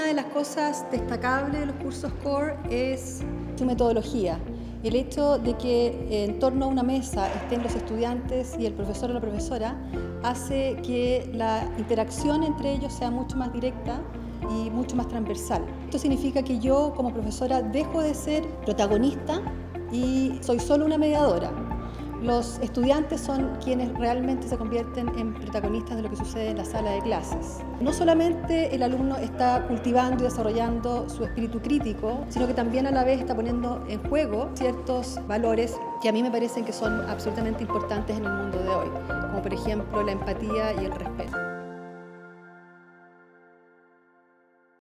una de las cosas destacables de los cursos CORE es su metodología. El hecho de que en torno a una mesa estén los estudiantes y el profesor o la profesora hace que la interacción entre ellos sea mucho más directa y mucho más transversal. Esto significa que yo como profesora dejo de ser protagonista y soy solo una mediadora. Los estudiantes son quienes realmente se convierten en protagonistas de lo que sucede en la sala de clases. No solamente el alumno está cultivando y desarrollando su espíritu crítico, sino que también a la vez está poniendo en juego ciertos valores que a mí me parecen que son absolutamente importantes en el mundo de hoy, como por ejemplo la empatía y el respeto.